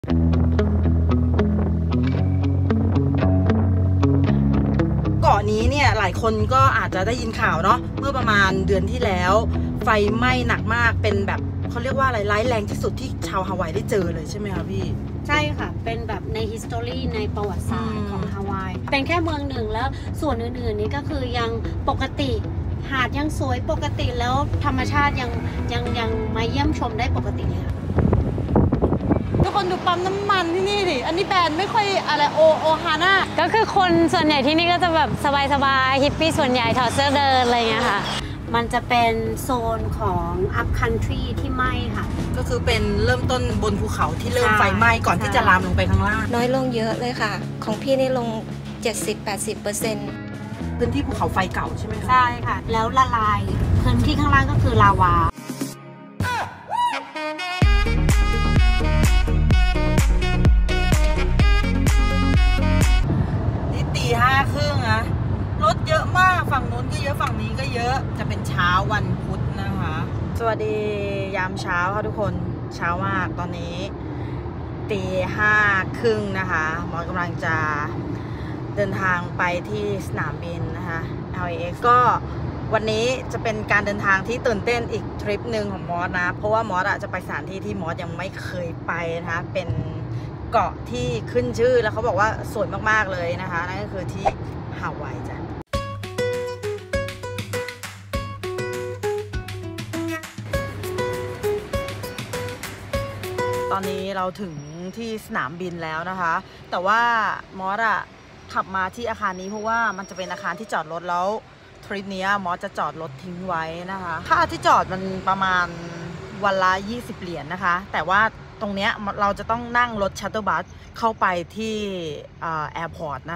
เกาะนี้เนี่ยหลายคนก็อาจจะได้ยินข่าวเนาะเมื่อประมาณเดือนที่แล้วไฟไหม้หนักมากเป็นแบบเขาเรียกว่าอะไรร้ายแรงที่สุดที่ชาวฮาวายได้เจอเลยใช่ไหมคะพี่ใช่ค่ะเป็นแบบใน history ในประวัติศาสตร์ของฮาวายเป็นแค่เมืองหนึ่งแล้วส่วนอื่นๆนี้ก็คือยังปกติหาดยังสวยปกติแล้วธรรมชาติยังมาเยี่ยมชมได้ปกติเลยค่ะทุกคนดูปั๊มน้ำมันที่นี่ดิอันนี้แบรนด์ไม่ค่อยอะไรโอฮาน่าก็คือคนส่วนใหญ่ที่นี่ก็จะแบบสบายๆฮิปปี้ส่วนใหญ่ถอดเสื้อเดินอะไรเงี้ยค่ะมันจะเป็นโซนของ up country ที่ไหม้ค่ะก็คือเป็นเริ่มต้นบนภูเขาที่เริ่มไฟไหม้ก่อนที่จะลามลงไปข้างล่างน้อยลงเยอะเลยค่ะของพี่นี่ลง 70-80% พื้นที่ภูเขาไฟเก่าใช่ไหมคะใช่ค่ะแล้วละลายพื้นที่ข้างล่างก็คือลาวานี่ตี 5:30นะรถเยอะมากฝั่งนู้นก็เยอะฝั่งนี้ก็เยอะจะเป็นเช้าวันพุธนะคะสวัสดียามเช้าค่ะทุกคนเช้ามากตอนนี้ตี 5:30นะคะหมอกำลังจะเดินทางไปที่สนามบินนะคะ LAX ก็วันนี้จะเป็นการเดินทางที่ตื่นเต้นอีกทริปหนึ่งของมอสนะเพราะว่ามอสจะไปสถานที่ที่มอสยังไม่เคยไปนะคะเป็นเกาะที่ขึ้นชื่อแล้วเขาบอกว่าสวยมากๆเลยนะคะนั่นก็คือที่ฮาวายจ้ะตอนนี้เราถึงที่สนามบินแล้วนะคะแต่ว่ามอสขับมาที่อาคารนี้เพราะว่ามันจะเป็นอาคารที่จอดรถแล้วทริปนี้มอสจะจอดรถทิ้งไว้นะคะค่าที่จอดมันประมาณวันละ20 เหรียญนะคะแต่ว่าตรงเนี้ยเราจะต้องนั่งรถชัตเตอร์บัสเข้าไปที่แอร์พอร์ตนะ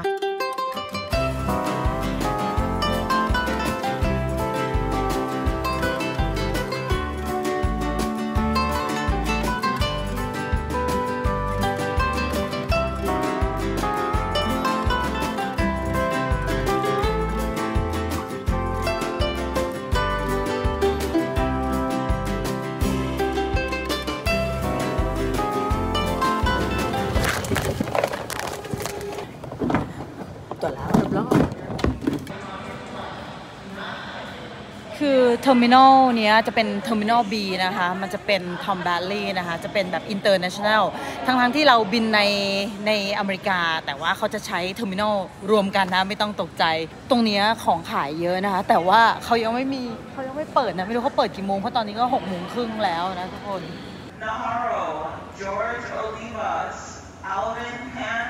คือเทอร์มินอลเนี้ยจะเป็นเทอร์มินอล B นะคะมันจะเป็นทอมแบลลี่นะคะจะเป็นแบบอินเตอร์เนชั่นแนลทั้งที่เราบินในอเมริกาแต่ว่าเขาจะใช้เทอร์มินอลรวมกันนะไม่ต้องตกใจตรงนี้ของขายเยอะนะคะแต่ว่าเขายังไม่เปิดนะไม่รู้เขาเปิดกี่โมงเพราะตอนนี้ก็6:30แล้วนะทุกคน Navarro George Olivas Alvin Han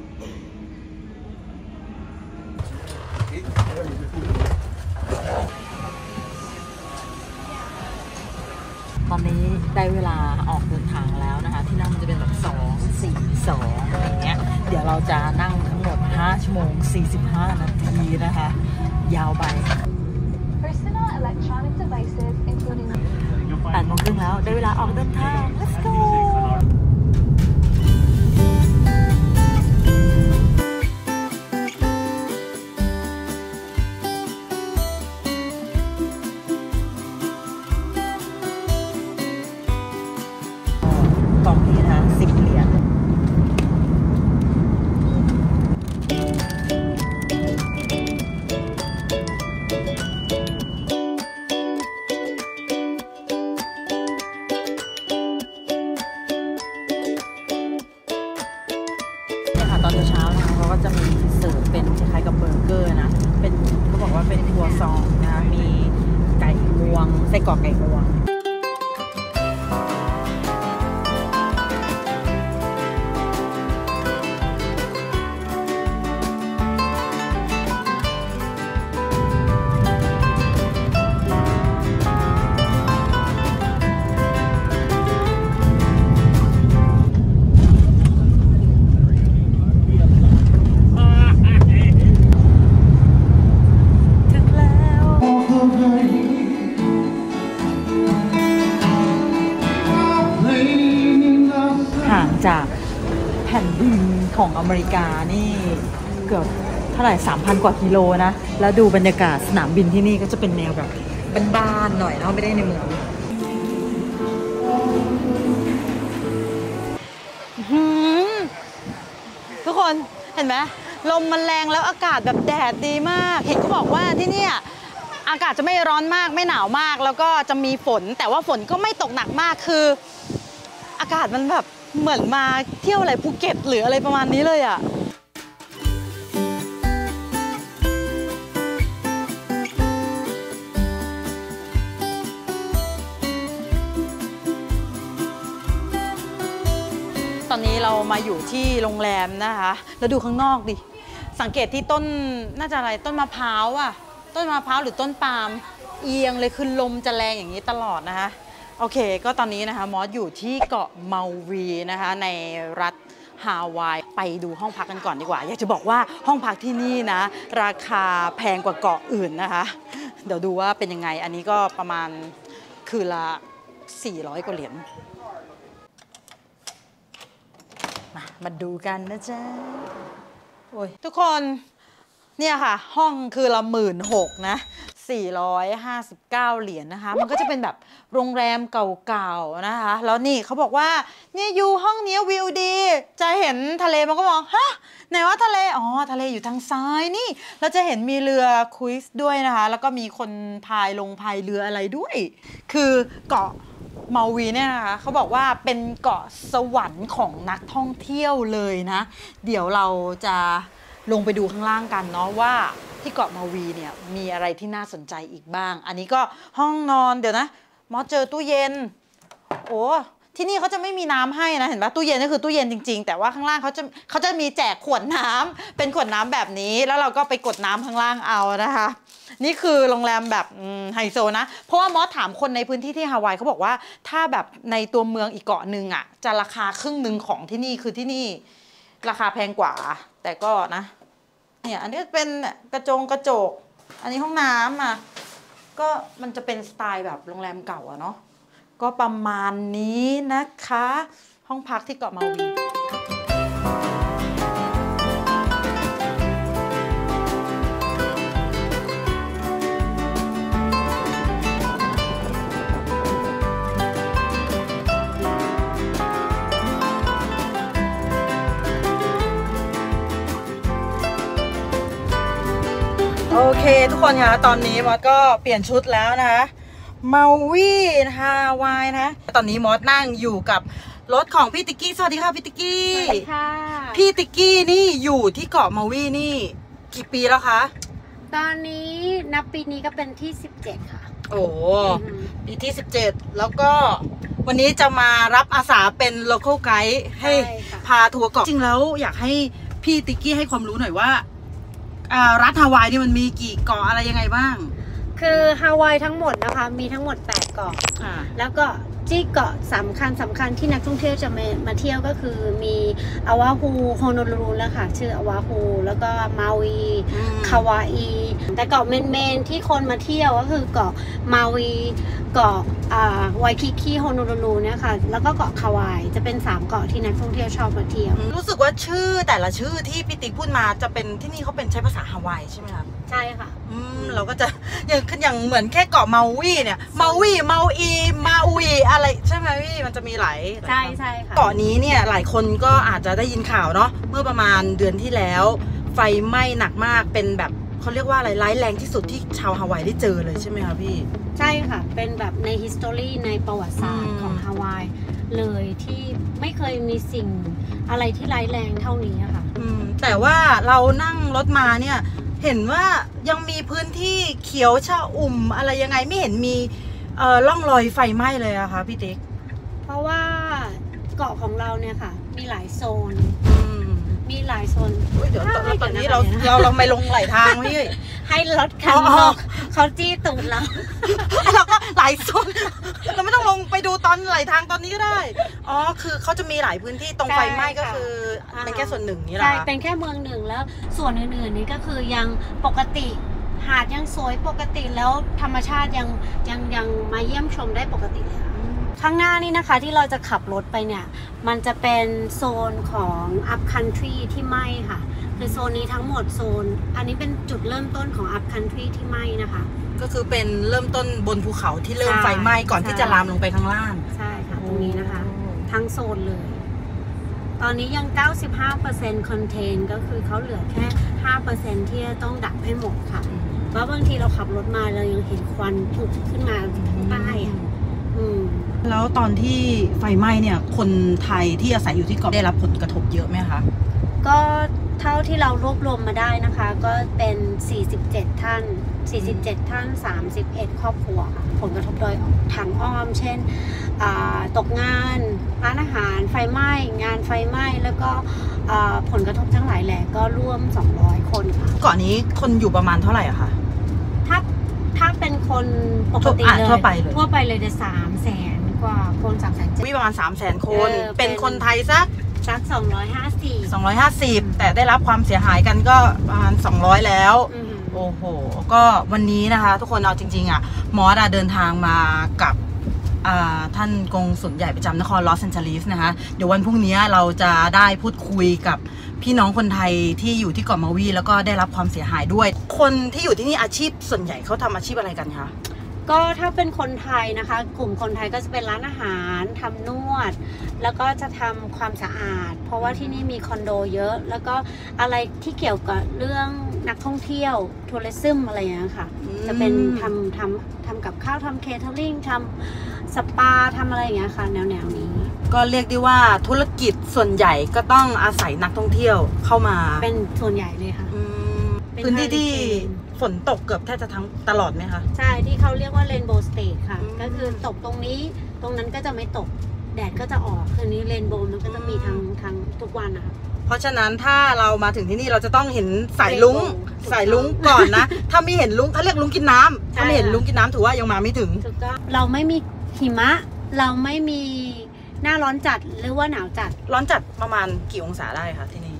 ตอนนี้ได้เวลาออกเดินทางแล้วนะคะที่นั่งจะเป็นแบบ2-4-2อะไรเงี้ยเดี๋ยวเราจะนั่งทั้งหมด5:45 นาทีนะคะยาวไป8:30แล้วได้เวลาออกเดินทาง let's goกล่องนี้นะ10 เหรียญตอนเช้านะคะเขาก็จะมีเสิร์ฟเป็นคล้ายๆกับเบอร์เกอร์นะเป็นเขาบอกว่าเป็นครัวซองนะคะมีไก่งวงไส้กรอกไก่งวงจากแผ่นดินของอเมริกานี่เกือบเท่าไหร่ 3,000 กว่ากิโลนะแล้วดูบรรยากาศสนามบินที่นี่ก็จะเป็นแนวแบบบ้านๆหน่อยเนาะไม่ได้ในเมืองกคนเห็นไหมลมมันแรงแล้วอากาศแบบแดดดีมากเห็นเขาบอกว่าที่นี่อากาศจะไม่ร้อนมากไม่หนาวมากแล้วก็จะมีฝนแต่ว่าฝนก็ไม่ตกหนักมากคืออากาศมันแบบเหมือนมาเที่ยวอะไรภูเก็ตหรืออะไรประมาณนี้เลยอ่ะตอนนี้เรามาอยู่ที่โรงแรมนะคะแล้วดูข้างนอกดิสังเกตที่ต้นน่าจะอะไรต้นมะพร้าวอ่ะต้นมะพร้าวหรือต้นปาล์มเอียงเลยคือลมจะแรงอย่างนี้ตลอดนะคะโอเคก็ตอนนี้นะคะมอสอยู่ที่เกาะเมาวีนะคะในรัฐฮาวายไปดูห้องพักกันก่อนดีกว่าอยากจะบอกว่าห้องพักที่นี่นะราคาแพงกว่าเกาะอื่นนะคะเดี๋ยวดูว่าเป็นยังไงอันนี้ก็ประมาณคืนละ400 กว่าเหรียญมาดูกันนะจ๊ะโอ้ยทุกคนเนี่ยค่ะห้องคือละ16,000นะ459 เหรียญนะคะมันก็จะเป็นแบบโรงแรมเก่าๆนะคะแล้วนี่เขาบอกว่าเนี่ยอยู่ห้องนี้วิวดีจะเห็นทะเลมันก็มองฮะไหนว่าทะเลอ๋อทะเลอยู่ทางซ้ายนี่เราจะเห็นมีเรือครูซด้วยนะคะแล้วก็มีคนพายเรืออะไรด้วยคือเกาะเมาวีเนี่ยนะคะเขาบอกว่าเป็นเกาะสวรรค์ของนักท่องเที่ยวเลยนะเดี๋ยวเราจะลงไปดูข้างล่างกันเนาะว่าที่เกาะเมาวีเนี่ยมีอะไรที่น่าสนใจอีกบ้างอันนี้ก็ห้องนอนเดี๋ยวนะมอสเจอตู้เย็นโอ้ที่นี่เขาจะไม่มีน้ำให้นะเห็นปะตู้เย็นก็คือตู้เย็นจริงๆแต่ว่าข้างล่างเขาจะมีแจกขวดน้ำเป็นขวดน้ำแบบนี้แล้วเราก็ไปกดน้ำข้างล่างเอานะคะนี่คือโรงแรมแบบไฮโซนะเพราะว่ามอสถามคนในพื้นที่ที่ฮาวายเขาบอกว่าถ้าแบบในตัวเมืองอีกเกาะหนึ่งอ่ะจะราคาครึ่งหนึ่งของที่นี่คือที่นี่ราคาแพงกว่าแต่ก็นะเนี่ยอันนี้เป็นกระจกอันนี้ห้องน้ำอ่ะก็มันจะเป็นสไตล์แบบโรงแรมเก่าอะเนาะก็ประมาณนี้นะคะห้องพักที่เกาะเมาวีโอเคทุกคนคะตอนนี้มอสก็เปลี่ยนชุดแล้วนะคะเมาวีฮาวายนะตอนนี้มอสนั่งอยู่กับรถของพี่ติ๊กกี้สวัสดีค่ะพี่ติ๊กกี้สวัสดีค่ะพี่ติ๊กกี้นี่อยู่ที่เกาะเมาวีนี่กี่ปีแล้วคะตอนนี้นับปีนี้ก็เป็นที่17ค่ะโอ้ปีที่17แล้วก็วันนี้จะมารับอาสาเป็น local guide ให้พาทัวร์เกาะจริงแล้วอยากให้พี่ติ๊กกี้ให้ความรู้หน่อยว่ารัฐฮาวายนี่มันมีกี่เกาะอะไรยังไงบ้างคือฮาวายทั้งหมดนะคะมีทั้งหมด8 เกาะแล้วก็ที่เกาะสำคัญที่นักท่องเที่ยวจะมาเที่ยวก็คือมีอาวาฮูโฮโนลูลูแล้วค่ะชื่ออาวาฮูแล้วก็มาวีคาวาอีแต่เกาะเมนที่คนมาเที่ยวก็คือเกาะมาวีเกาะไวคิคิโฮโนลูลูเนี่ยค่ะแล้วก็เกาะคาวายจะเป็น3 เกาะที่นักท่องเที่ยวชอบมาเที่ยวรู้สึกว่าชื่อแต่ละชื่อที่พี่ติ๊กพูดมาจะเป็นที่นี่เขาเป็นใช้ภาษาฮาวายใช่ไหมครับใช่ค่ะเราก็จะอย่างเหมือนแค่เกาะเมาวีเนี่ยเมาวีเมาอีมาวีอะไรใช่ไหมพี่มันจะมีหลายใช่ค่ะเกาะนี้เนี่ยหลายคนก็อาจจะได้ยินข่าวเนาะเมื่อประมาณเดือนที่แล้วไฟไหม้หนักมากเป็นแบบเขาเรียกว่าอะไรร้ายแรงที่สุดที่ชาวฮาวายได้เจอเลยใช่ไหมคะพี่ใช่ค่ะเป็นแบบใน history ในประวัติศาสตร์ของฮาวายเลยที่ไม่เคยมีสิ่งอะไรที่ร้ายแรงเท่านี้ค่ะแต่ว่าเรานั่งรถมาเนี่ยเห็นว่ายังมีพื้นที่เขียวชอุ่มอะไรยังไงไม่เห็นมีร่องรอยไฟไหม้เลยอะคะพี่ติ๊กเพราะว่าเกาะของเราเนี่ยค่ะมีหลายโซนมีหลายโซนเดี๋ยวตอนนี้เราไม่ลงไหลทางพี่ให้รถคันเขาจี้ตูดเราเราก็หลายโซนเราไม่ต้องลงไปดูตอนไหลทางตอนนี้ก็ได้อ๋อคือเขาจะมีหลายพื้นที่ตรงไฟไหม้ก็คือเป็นแค่ส่วนหนึ่งนี่แหละใช่เป็นแค่เมืองหนึ่งแล้วส่วนอื่นๆนี้ก็คือยังปกติหาดยังสวยปกติแล้วธรรมชาติยังมาเยี่ยมชมได้ปกติเลยข้างหน้านี่นะคะที่เราจะขับรถไปเนี่ยมันจะเป็นโซนของ up country ที่ไหม้ค่ะคือโซนนี้ทั้งหมดโซนอันนี้เป็นจุดเริ่มต้นของ up country ที่ไหม้นะคะก็คือเป็นเริ่มต้นบนภูเขาที่เริ่มไฟไหม้ก่อนที่จะลามลงไปข้างล่างใช่ค่ะตรงนี้นะคะทั้งโซนเลยตอนนี้ยัง 95% คอนเทนก็คือเขาเหลือแค่ 5% ที่จะต้องดับให้หมดค่ะเพราะบางทีเราขับรถมาเรายังเห็นควันพุ่งขึ้นมาใต้อะแล้วตอนที่ไฟไหม้เนี่ยคนไทยที่อาศัยอยู่ที่เกาะได้รับผลกระทบเยอะไหมคะก็เท่าที่เรารวบรวมมาได้นะคะก็เป็น47 ท่าน31 ครอบครัวค่ะผลกระทบโดยทางอ้อมเช่นตกงานร้านอาหารไฟไหม้งานไฟไหม้แล้วก็ผลกระทบทั้งหลายแหล่ก็ร่วม200 คนค่ะเกาะนี้คนอยู่ประมาณเท่าไหร่อะคะถ้าเป็นคนปกติเลยทั่วไปเลยจะ300,000 กว่าคน300,000 ประมาณ300,000 คนเป็นคนไทยสัก250แต่ได้รับความเสียหายกันก็ประมาณ200แล้วโอ้โหก็วันนี้นะคะทุกคนเอาจริงๆอ่ะมอสเดินทางมากับท่านกงสุลใหญ่ประจำนครลอสแอนเจลิสนะคะเดี๋ยววันพรุ่งนี้เราจะได้พูดคุยกับพี่น้องคนไทยที่อยู่ที่เกาะมาวีแล้วก็ได้รับความเสียหายด้วยคนที่อยู่ที่นี่อาชีพส่วนใหญ่เขาทำอาชีพอะไรกันคะก็ถ้าเป็นคนไทยนะคะกลุ่มคนไทยก็จะเป็นร้านอาหารทำนวดแล้วก็จะทำความสะอาดเพราะว่าที่นี่มีคอนโดเยอะแล้วก็อะไรที่เกี่ยวกับเรื่องนักท่องเที่ยวทัวริซึมอะไรอย่างนี้ค่ะจะเป็นทำกับข้าวทำเคเทอริงทำสปาทำอะไรอย่างเงี้ยค่ะแนวนี้ก็เรียกได้ว่าธุรกิจส่วนใหญ่ก็ต้องอาศัยนักท่องเที่ยวเข้ามาเป็นส่วนใหญ่เลยค่ะพื้นที่ที่ฝนตกเกือบแทบจะทั้งตลอดไหมคะใช่ที่เขาเรียกว่าเรนโบว์สเตทค่ะก็คือตกตรงนี้ตรงนั้นก็จะไม่ตกแดดก็จะออกคืนนี้เรนโบว์มันก็จะมีทั้งทุกวันนะคะเพราะฉะนั้นถ้าเรามาถึงที่นี่เราจะต้องเห็นสายลุ้งก่อนนะถ้าไม่เห็นลุ้งเขาเรียกลุ้งกินน้ำถ้าไม่เห็นลุ้งกินน้ำถือว่ายังมาไม่ถึงเราไม่มีหิมะเราไม่มีหน้าร้อนจัดหรือว่าหนาวจัดร้อนจัดประมาณกี่องศาได้คะที่นี่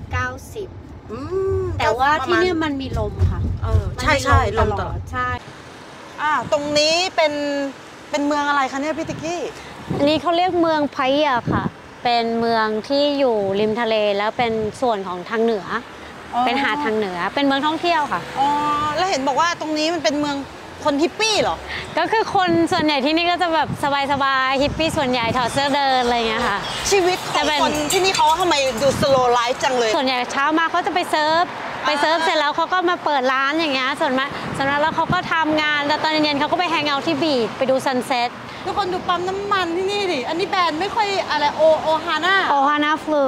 90แต่ว่าที่นี่มันมีลมค่ะใช่ลมตลอดใช่ตรงนี้เป็นเมืองอะไรคะเนี่ยพี่ติ๊กกี้อันนี้เขาเรียกเมืองไพร์ค่ะเป็นเมืองที่อยู่ริมทะเลแล้วเป็นส่วนของทางเหนือเป็นหาดทางเหนือเป็นเมืองท่องเที่ยวค่ะแล้วเห็นบอกว่าตรงนี้มันเป็นเมืองคนฮิปปี้เหรอก็คือคนส่วนใหญ่ที่นี่ก็จะแบบสบายฮิปปี้ส่วนใหญ่ถอดเสื้อเดินอะไรเงี้ยค่ะชีวิตของคนที่นี่เขาทำไมดูสโลว์ไลฟ์จังเลยส่วนใหญ่เช้ามาเขาจะไปเซิร์ฟเสร็จแล้วเขาก็มาเปิดร้านอย่างเงี้ยส่วนมากแล้วเขาก็ทำงานแต่ตอนเย็นๆเขาก็ไปแฮงเอาท์ที่บีชไปดูซันเซ็ตทุกคนดูปั๊มน้ำมันที่นี่ดิอันนี้แบรนด์ไม่ค่อยอะไรโอฮาน่าฟลู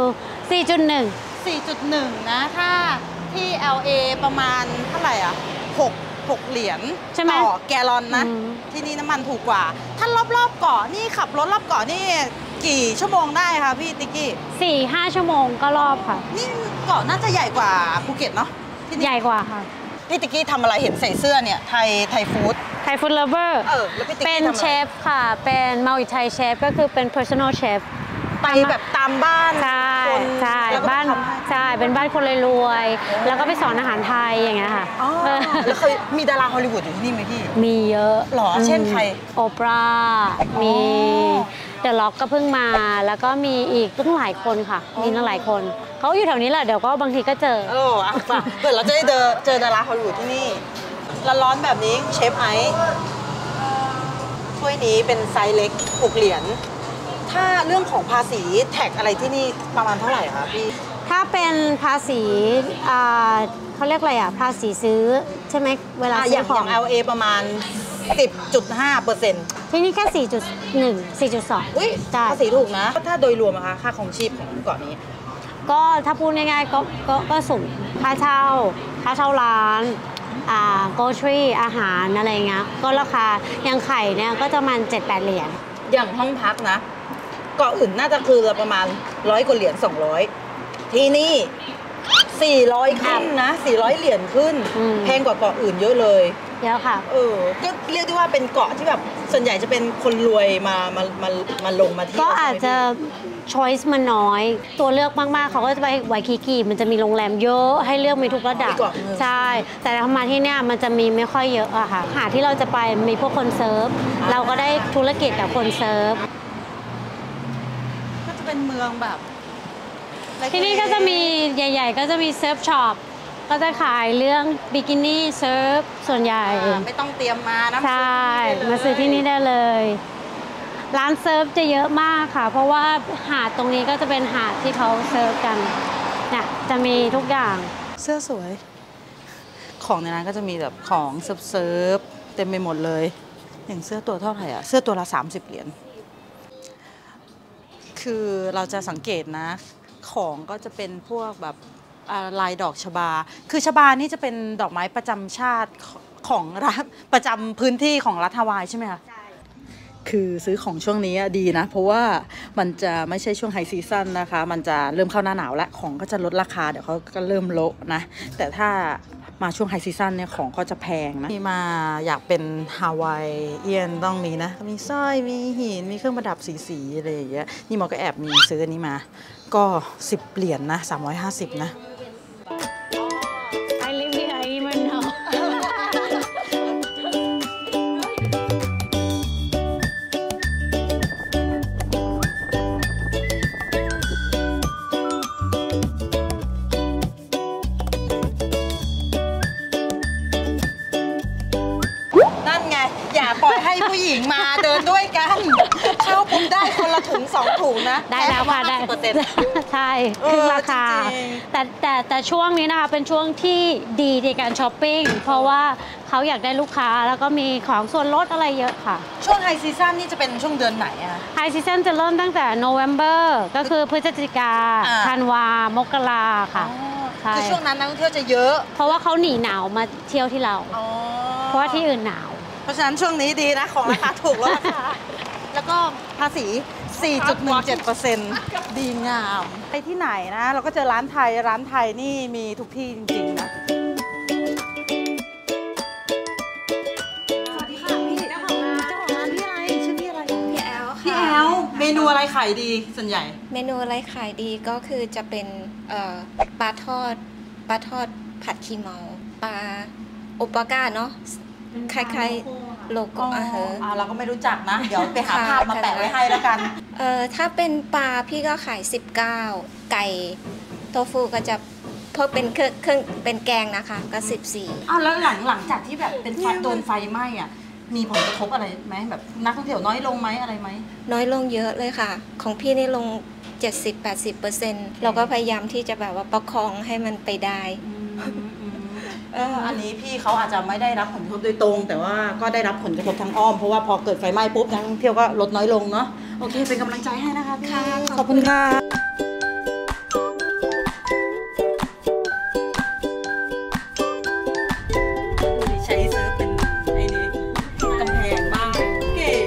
4.1 นะถ้าที่ LA ประมาณเท่าไหร่อ่ะ6 เหรียญต่อแกลลอนนะที่นี่น้ำมันถูกกว่าถ้ารอบเกาะนี่ขับรถรอบเกาะนี่กี่ชั่วโมงได้คะพี่ติ๊กกี้ 4-5 ชั่วโมงก็รอบค่ะนี่เกาะน่าจะใหญ่กว่าภูเก็ตเนาะใหญ่กว่าค่ะพี่ติ๊กกี้ทำอะไรเห็นใส่เสื้อเนี่ยไทยฟู้ดเลเวอร์เป็นเชฟค่ะเป็นมัลติไทยเชฟก็คือเป็น personal chef ไปแบบตามบ้านใช่บ้านใช่เป็นบ้านคนรวยๆแล้วก็ไปสอนอาหารไทยอย่างเงี้ยค่ะแล้วเคยมีดาราฮอลลีวูดอยู่ที่นี่ไหมพี่มีเยอะหรอเช่นใครโอปรามีเดอะล็อกก็เพิ่งมาแล้วก็มีอีกตั้งหลายคนค่ะมีตั้งหลายคนเขาอยู่แถวนี้แหละเดี๋ยวก็บางทีก็เจอเกิดเราจะได้เจอดาราฮอลลีวูดที่นี่ร้อนแบบนี้เชฟไอซ์ถ้วยนี้เป็นไซส์เล็ก6 เหรียญถ้าเรื่องของภาษีแท็กอะไรที่นี่ประมาณเท่าไหร่คะพี่ถ้าเป็นภาษีเขาเรียกอะไรภาษีซื้อใช่ไหมเวลาซื้อของ LA ประมาณ 10.5% ที่นี่แค่ 4.1 4.2 อุ้ยภาษีถูกนะถ้าโดยรวมนะคะค่าของชีพของเกาะนี้ก็ถ้าพูดง่ายๆก็สูงค่าเช่าร้านgrocery อาหารอะไรเงี้ยก็ราคาอย่างไข่เนี่ยก็จะประมาณ 7-8 เหรียญอย่างห้องพักนะเกาะอื่นน่าจะคือประมาณ100 กว่าเหรียญ200ที่นี่400ขึ้นนะ400 เหรียญขึ้นแพงกว่าเกาะอื่นเยอะเลยเยอะค่ะก็เรียกได้ว่าเป็นเกาะที่แบบส่วนใหญ่จะเป็นคนรวยมาลงมาที่ก็อาจจะ choice มันน้อยตัวเลือกมากๆเขาก็จะไปไวคิกิมันจะมีโรงแรมเยอะให้เลือกมีทุกระดับใช่แต่ถ้ามาที่เนี่ยมันจะมีไม่ค่อยเยอะอะค่ะหาที่เราจะไปมีพวกคนเซิร์ฟเราก็ได้ธุรกิจกับคนเซิร์ฟก็จะเป็นเมืองแบบที่นี่ก็จะมีใหญ่ๆก็จะมีเซิร์ฟช็อปก็จะขายเรื่องบิกินี่เซิร์ฟส่วนใหญ่ไม่ต้องเตรียมมานะใช่มาซื้อที่นี่ได้เลยร้านเซิร์ฟจะเยอะมากค่ะเพราะว่าหาดตรงนี้ก็จะเป็นหาดที่เขาเซิร์ฟกันเนี่ยจะมีทุกอย่างเสื้อสวยของในร้านก็จะมีแบบของเซิร์ฟเต็มไปหมดเลยอย่างเสื้อตัวเท่าไหร่อ่ะเสื้อตัวละ30 เหรียญคือเราจะสังเกตนะของก็จะเป็นพวกแบบลายดอกชบาคือชบานี่จะเป็นดอกไม้ประจำชาติของรัฐประจำพื้นที่ของรัฐฮาวายใช่ไหมคะใช่คือซื้อของช่วงนี้ดีนะเพราะว่ามันจะไม่ใช่ช่วงไฮซีซั่นนะคะมันจะเริ่มเข้าหน้าหนาวแล้วของก็จะลดราคาเดี๋ยวเขาก็เริ่มลดนะแต่ถ้ามาช่วงไฮซีซั่นเนี่ยของก็จะแพงนะที่มาอยากเป็นฮาวายเอียนต้องมีนะมีสร้อยมีหินมีเครื่องประดับสีอะไรอย่างเงี้ยนี่หมอก็แอบมีซื้ออันนี้มาก็10 เหรียญนะ350นะปล่อยให้ผู้หญิงมาเดินด้วยกันเข้าปุ๊บได้คนละถุง2 ถุงนะได้แล้วค่ะได้ใช่คือราคาแต่ช่วงนี้นะคะเป็นช่วงที่ดีในการช้อปปิ้งเพราะว่าเขาอยากได้ลูกค้าแล้วก็มีของส่วนลดอะไรเยอะค่ะช่วงไฮซีซั่นนี่จะเป็นช่วงเดือนไหนอะไฮซีซั่นจะเริ่มตั้งแต่ November ก็คือพฤศจิกาธันวามกราค่ะคือช่วงนั้นนักท่องเที่ยวจะเยอะเพราะว่าเขาหนีหนาวมาเที่ยวที่เราเพราะว่าที่อื่นหนาวเพราะฉะนั้นช่วงนี้ดีนะของราคาถูกแล้วนะคะแล้วก็ภาษี 4.17% ดีงามไปที่ไหนนะเราก็เจอร้านไทยนี่มีทุกที่จริงๆนะสวัสดีค่ะพี่เจ้าของร้านพี่อะไรชื่อพี่อะไรพี่แอลค่ะพี่แอลเมนูอะไรขายดีส่วนใหญ่เมนูอะไรขายดีก็คือจะเป็นปลาทอดผัดขี้เมาปลาโอปาก้าเนาะคล้ายๆโลโก้เราก็ไม่รู้จักนะเดี๋ยวไปหาภาพมาแปะไว้ให้แล้วกันถ้าเป็นปลาพี่ก็ขาย19ไก่โทฟูก็จะเพิ่มเป็นเครื่องเป็นแกงนะคะก็14 แล้วหลังจากที่แบบเป็นโดนไฟไหม้อ่ะมีผลกระทบอะไรไหมแบบนักท่องเที่ยวน้อยลงไหมอะไรไหมน้อยลงเยอะเลยค่ะของพี่นี่ลง 70-80% เราก็พยายามที่จะแบบว่าประคองให้มันไปได้อันนี้พี่เขาอาจจะไม่ได้รับผลกระทบโดยตรงแต่ว่าก็ได้รับผลกระทบทางอ้อมเพราะว่าพอเกิดไฟไหม้ปุ๊บนักท่องเที่ยวก็ลดน้อยลงเนาะโอเคเป็นกำลังใจให้นะคะพี่ขอบคุณค่ะใช้เซิร์ฟเป็นไอ้นี่กำแพงบ้างเก๋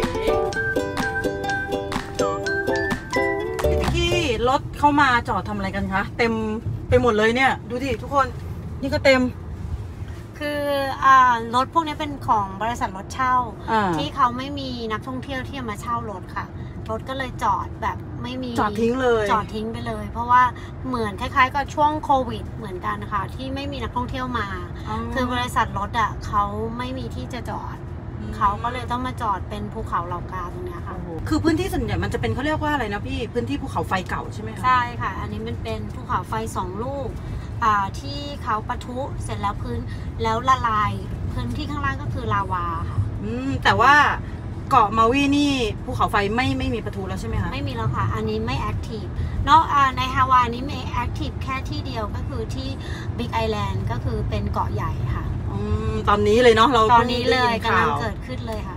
พี่ติ๊กกี้รถเข้ามาจอดทำอะไรกันคะเต็มไปหมดเลยเนี่ยดูดิทุกคนนี่ก็เต็มคือรถพวกนี้เป็นของบริษัทรถเช่าที่เขาไม่มีนักท่องเที่ยวที่จะมาเช่ารถค่ะรถก็เลยจอดแบบไม่มีจอดทิ้งเลยจอดทิ้งไปเลยเพราะว่าเหมือนคล้ายๆกับช่วงโควิดเหมือนกันค่ะที่ไม่มีนักท่องเที่ยวมาคือบริษัทรถเขาไม่มีที่จะจอดเขาก็เลยต้องมาจอดเป็นภูเขาเหล่ากาตรงนี้ค่ะคือพื้นที่ส่วนใหญ่มันจะเป็นเขาเรียกว่าอะไรนะพี่พื้นที่ภูเขาไฟเก่าใช่ไหมคะใช่ค่ะอันนี้มันเป็นภูเขาไฟ2 ลูกที่เขาปะทุเสร็จแล้วแล้วละลายพื้นที่ข้างล่างก็คือลาวาค่ะแต่ว่าเกาะมาวีนี่ภูเขาไฟไม่มีปะทุแล้วใช่ไหมคะไม่มีแล้วค่ะอันนี้ไม่แอคทีฟนอกในฮาวายนี้มีแอคทีฟแค่ที่เดียวก็คือที่บิ๊กไอแลนด์ก็คือเป็นเกาะใหญ่ค่ะตอนนี้เลยเนาะเราตอนนี้เลยกำลังเกิดขึ้นเลยค่ะ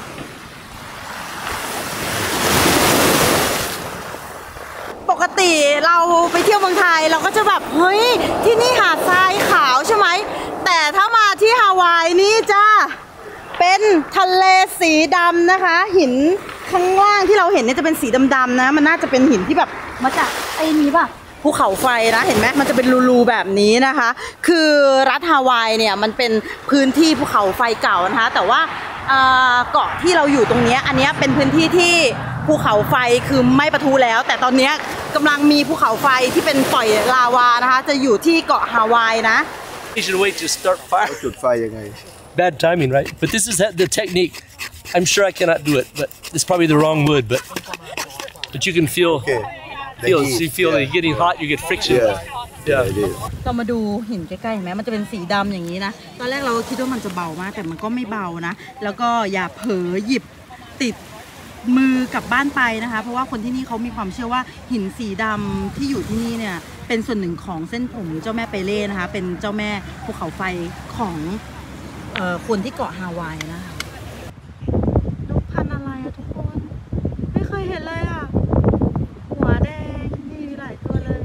ปกติเราไปเที่ยวเมืองไทยเราก็จะแบบเฮ้ยที่นี่หาดทรายขาวใช่ไหมแต่ถ้ามาที่ฮาวายนี่จ้าเป็นทะเลสีดำนะคะหินข้างล่างที่เราเห็นเนี่ยจะเป็นสีดำๆนะมันน่าจะเป็นหินที่แบบมาจากไอ้นี้ป่ะภูเขาไฟนะเห็นไหมมันจะเป็นรูๆแบบนี้นะคะคือรัฐฮาวายเนี่ยมันเป็นพื้นที่ภูเขาไฟเก่านะคะแต่ว่าเกาะที่เราอยู่ตรงนี้อันนี้เป็นพื้นที่ที่ภูเขาไฟคือไม่ปะทุแล้วแต่ตอนนี้กำลังมีภูเขาไฟที่เป็นปล่อยลาวานะคะจะอยู่ที่เกาะฮาวายนะ way to start fire จุดไฟยังไง bad timing right but this is the technique I'm sure I cannot do it but it's probably the wrong wood but you can feel you feel you're getting hot you get friction เรามาดูหินใกล้ๆเห็นไหมมันจะเป็นสีดำอย่างนี้นะตอนแรกเราคิดว่ามันจะเบามากแต่มันก็ไม่เบานะแล้วก็อย่าเผลอหยิบติดมือกลับบ้านไปนะคะเพราะว่าคนที่นี่เขามีความเชื่อว่าหินสีดำที่อยู่ที่นี่เนี่ยเป็นส่วนหนึ่งของเส้นผมเจ้าแม่เปเล่นะคะเป็นเจ้าแม่ภูเขาไฟของคนที่เกาะฮาวายนะคะนกพันธุ์อะไรอะทุกคนไม่เคยเห็นเลยอะหัวแดงมีหลายตัวเลย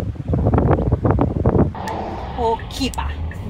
โอคิปะ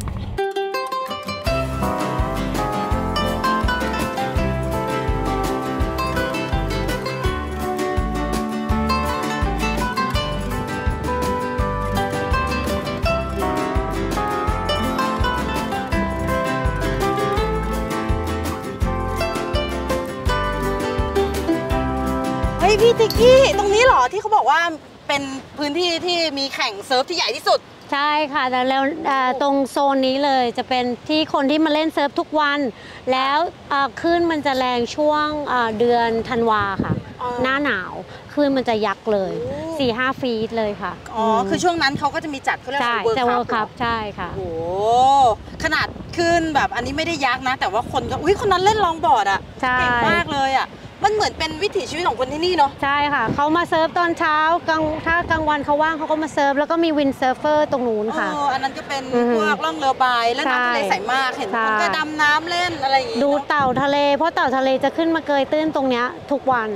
พี่ติ๊กกี้ตรงนี้เหรอที่เขาบอกว่าเป็นพื้นที่ที่มีแข่งเซิร์ฟที่ใหญ่ที่สุดใช่ค่ะแล้วตรงโซนนี้เลยจะเป็นที่คนที่มาเล่นเซิร์ฟทุกวันแล้วคลื่นมันจะแรงช่วงเดือนธันวาค่ะหน้าหนาวคลื่นมันจะยักษ์เลย 4-5 ฟีตเลยค่ะคือช่วงนั้นเขาก็จะมีจัดเขาเรียกว่าเวิร์คคัพใช่ค่ะโอ้ขนาดคลื่นแบบอันนี้ไม่ได้ยักษ์นะแต่ว่าคนก็คนนั้นเล่นลองบอร์ดอ่ะเก่งมากเลยอ่ะมันเหมือนเป็นวิถีชีวิตของคนที่นี่เนาะใช่ค่ะเขามาเซิร์ฟตอนเช้าถ้ากลางวันเขาว่างเขาก็มาเซิร์ฟแล้วก็มีวินเซิร์ฟเฟอร์ตรงนู้นค่ะอันนั้นก็เป็นพวกล่องเรือใบแล้วน้ำทะเลใสมากเห็นคนก็ดำน้ำเล่นอะไรอย่างงี้ดูเต่าทะเลเพราะเต่าทะเลจะขึ้นมาเกยตื้นตรงเนี้ยทุกวัน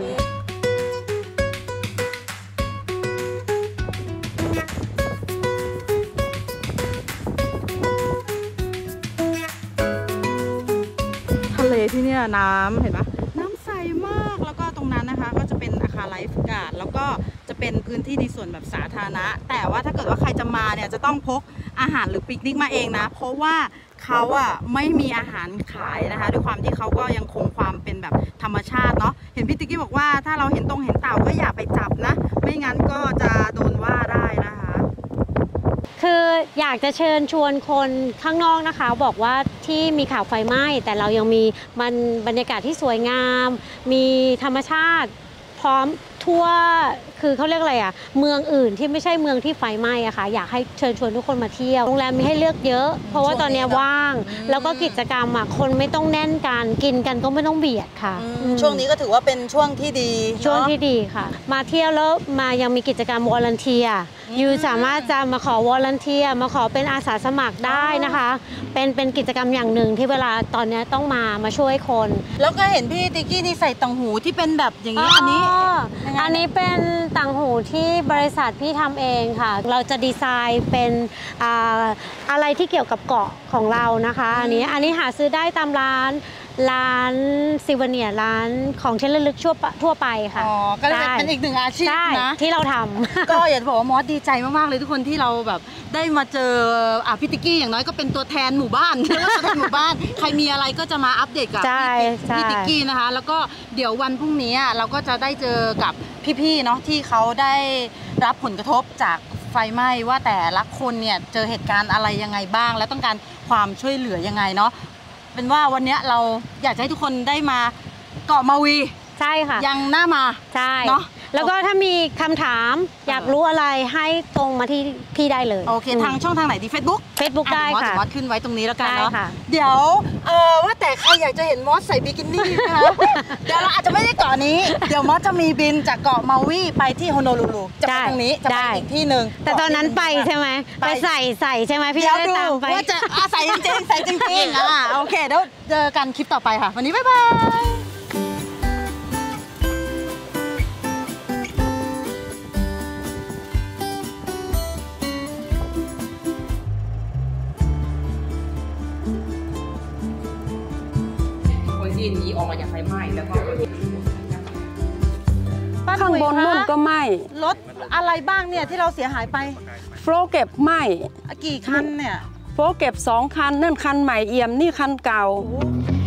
ทะเลที่เนี่ยน้ำเห็นปะน้ำใสมากแล้วก็ตรงนั้นนะคะก็จะเป็นอาคารไลฟ์การ์ดแล้วก็จะเป็นพื้นที่ในส่วนแบบสาธารณะแต่ว่าถ้าเกิดว่าใครจะมาเนี่ยจะต้องพกอาหารหรือปิกนิกมาเองนะเพราะว่าเขาอะไม่มีอาหารขายนะคะด้วยความที่เขาก็ยังคงความเป็นแบบธรรมชาติเนาะเห็นพี่ติ๊กกี้บอกว่าถ้าเราเห็นเต่าก็อย่าไปจับนะไม่งั้นก็จะโดนว่าได้นะคะคืออยากจะเชิญชวนคนข้างนอกนะคะบอกว่าที่มีข่าวไฟไหม้แต่เรายังมีบรรยากาศที่สวยงามมีธรรมชาติพร้อมทั่วคือเขาเรียกอะไรอ่ะเมืองอื่นที่ไม่ใช่เมืองที่ไฟไหม้อะค่ะอยากให้เชิญชวนทุกคนมาเที่ยวโรงแรมมีให้เลือกเยอะเพราะว่าตอนนี้ว่างแล้วก็กิจกรรมอะคนไม่ต้องแน่นกันกินกันก็ไม่ต้องเบียดค่ะช่วงนี้ก็ถือว่าเป็นช่วงที่ดีช่วงที่ดีค่ะมาเที่ยวแล้วมายังมีกิจกรรมวอลันเทียยูสามารถจะมาขอวอลันเทียมาขอเป็นอาสาสมัครได้นะคะเป็นกิจกรรมอย่างหนึ่งที่เวลาตอนนี้ต้องมาช่วยคนแล้วก็เห็นพี่ติ๊กกี้นี่ใส่ต่างหูที่เป็นแบบอย่างนี้อันนี้เป็นต่างหูที่บริษัทพี่ทำเองค่ะเราจะดีไซน์เป็นอะไรที่เกี่ยวกับเกาะของเรานะคะอันนี้หาซื้อได้ตามร้านซิวเนียร้านของที่ระลึกทั่วไปค่ะก็เลยเป็นอีกหนึ่งอาชีพนะที่เราทำก็อยากจะบอกว่ามอสดีใจมากๆเลยทุกคนที่เราแบบได้มาเจอพี่ติ๊กกี้อย่างน้อยก็เป็นตัวแทนหมู่บ้านแล้วก็ตัวแทนหมู่บ้านใครมีอะไรก็จะมาอัปเดตกับพี่ติ๊กกี้นะคะแล้วก็เดี๋ยววันพรุ่งนี้เราก็จะได้เจอกับพี่ๆเนาะที่เขาได้รับผลกระทบจากไฟไหม้ว่าแต่ละคนเนี่ยเจอเหตุการณ์อะไรยังไงบ้างและต้องการความช่วยเหลือยังไงเนาะเป็นว่าวันนี้เราอยากให้ทุกคนได้มาเกาะมาวีใช่ค่ะยังน่ามาใช่เนาะแล้วก็ถ้ามีคำถามอยากรู้อะไรให้ตรงมาที่พี่ได้เลยโอเคทางช่องทางไหนดี Facebook ได้ค่ะมอสขึ้นไว้ตรงนี้แล้วกันเนาะเดี๋ยวว่าแต่ใครอยากจะเห็นมอสใส่บิกินี่นะคะเดี๋ยวเราอาจจะไม่ได้เกาะนี้เดี๋ยวมอสจะมีบินจากเกาะมาวีไปที่โฮโนลูลูจะไปตรงนี้จะไปอีกที่หนึ่งแต่ตอนนั้นไปใช่ไหมไปใส่ใช่ไหมพี่ได้ตามไปว่าจะใส่จริงใส่จริงโอเคเดี๋ยวเจอกันคลิปต่อไปค่ะวันนี้บ๊ายบายที่หนีออกมาจากไฟไหม้แล้วก็ข้างบนนู่นก็ไหม้รถอะไรบ้างเนี่ยที่เราเสียหายไปโฟลเก็บไหม้กี่คันเนี่ยโฟลเก็บ2 คันนั่นคันใหม่เอี่ยมนี่คันเก่า